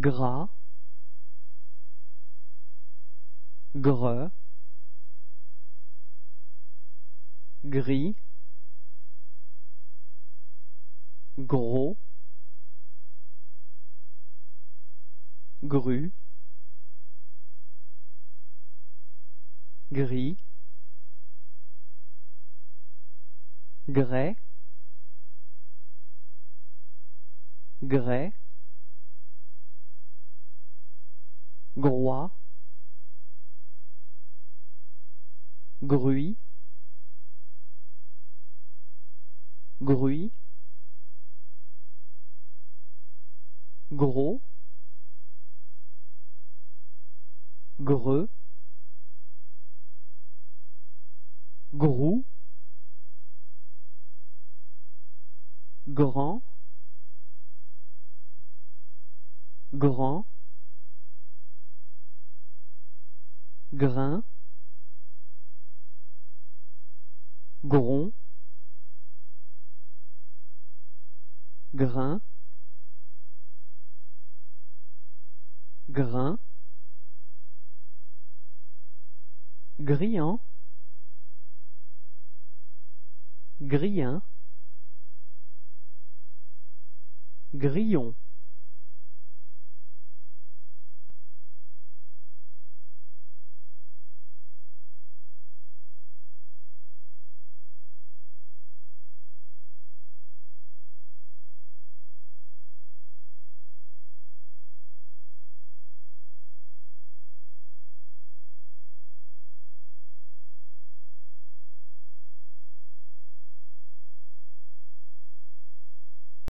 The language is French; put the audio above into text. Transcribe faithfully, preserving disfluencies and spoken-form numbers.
gras, greux, gris, gros, gru, gris, grès, grès, groix, gruy, gruy, gros, greux, grou, grand, grand, grain, gron, grain, grain, grillant, grillin, grillon.